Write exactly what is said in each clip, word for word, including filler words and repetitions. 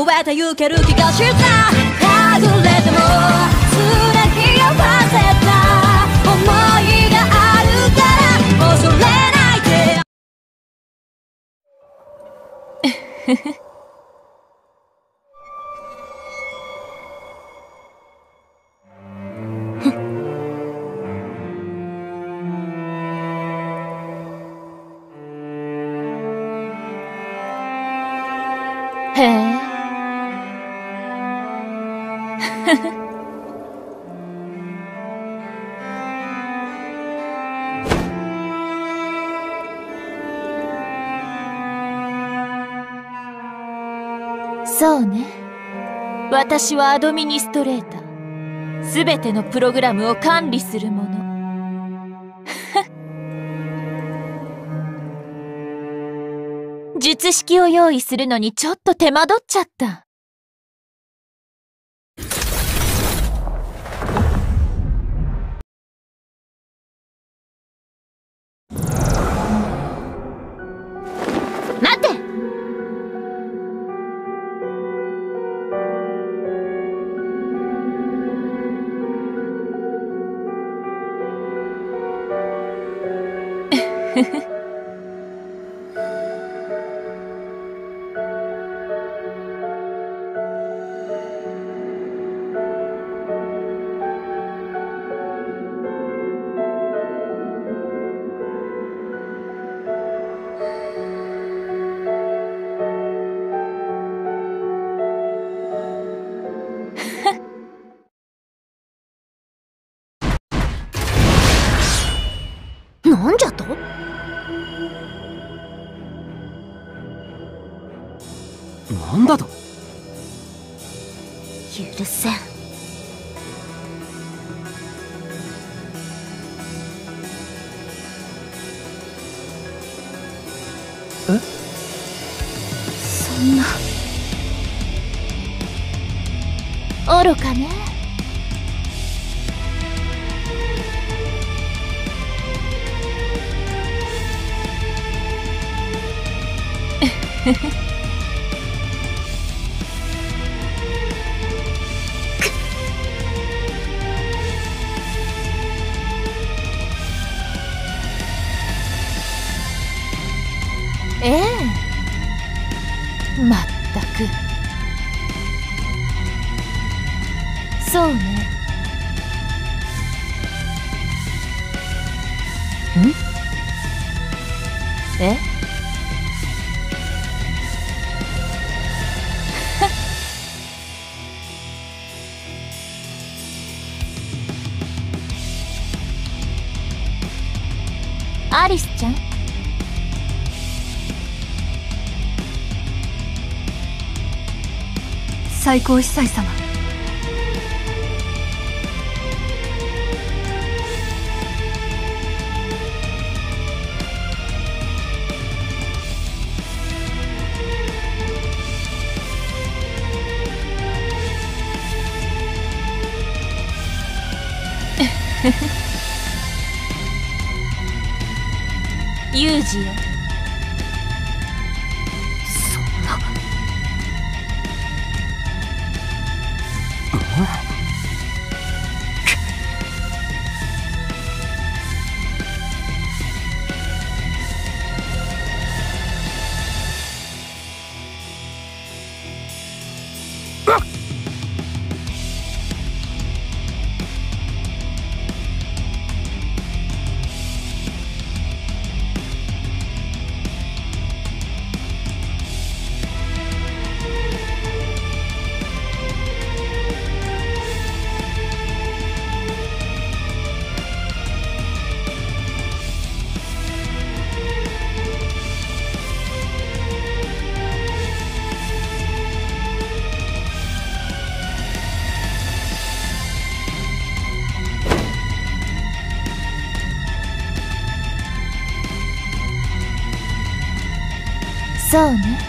えてゆける気がしたはぐれてもすれ違わせた想いがあるから恐れないでへえそうね。私はアドミニストレーター。すべてのプログラムを管理する者。術式を用意するのにちょっと手間取っちゃった。待って。なんじゃと？ なんだと？ 許せん。 え？ そんな愚かね。ええ、まったく。そうね。ん？え？アリスちゃん？ 最高司祭様。 ユージよ。 そんな。 そうね。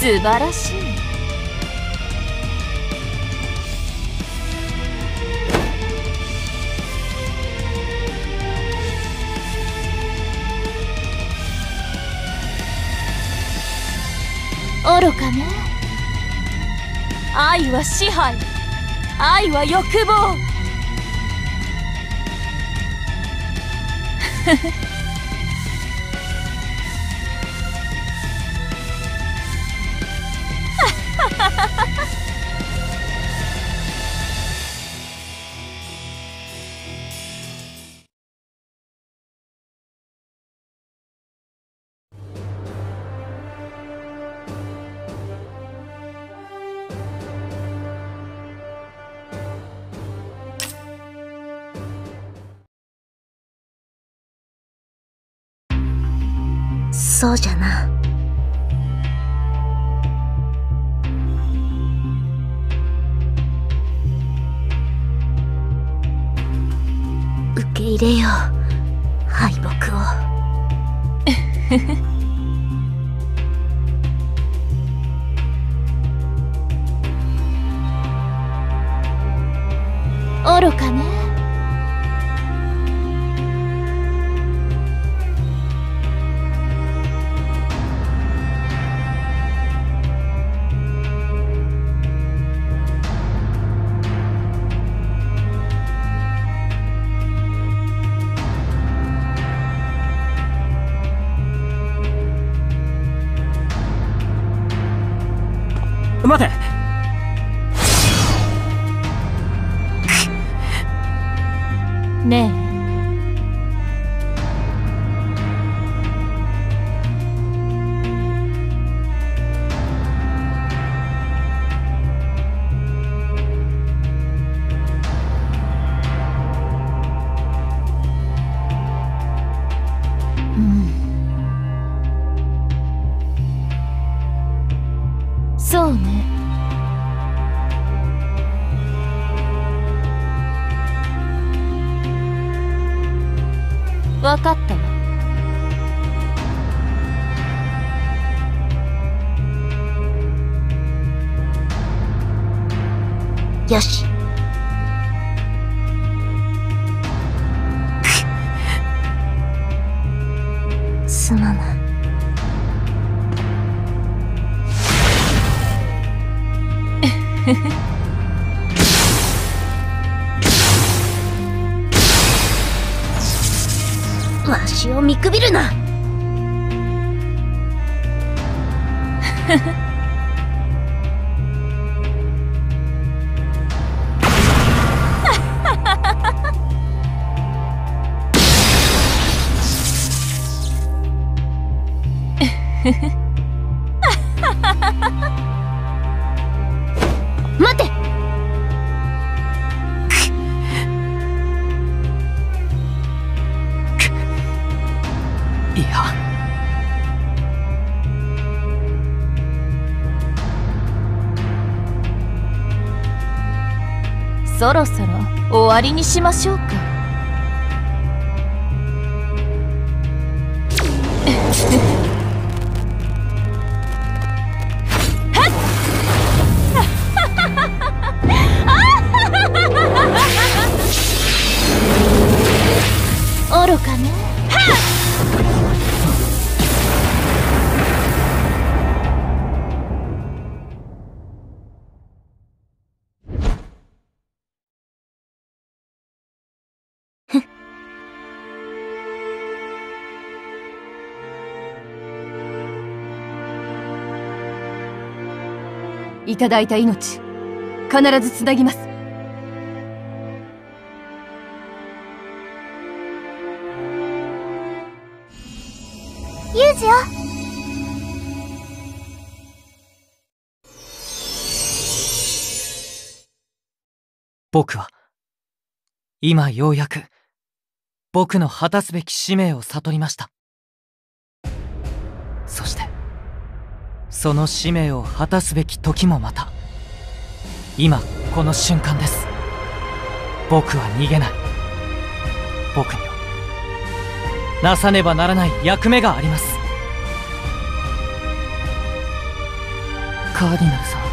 素晴らしい。愚かね。愛は支配、愛は欲望。 そうじゃな。受け入れよう、敗北を。 愚かね。 待て。 ねえ。うん。そうね。わかったわ。 よし。すまない。わしを見くびるな。待て。 いや、 そろそろ終わりにしましょうか。愚かね。いただいた命、必ずつなぎます。 ユージよ。 僕は今ようやく僕の果たすべき使命を悟りました。そしてその使命を果たすべき時もまた今この瞬間です。僕は逃げない。僕にはなさねばならない役目があります。 カーディナルさん、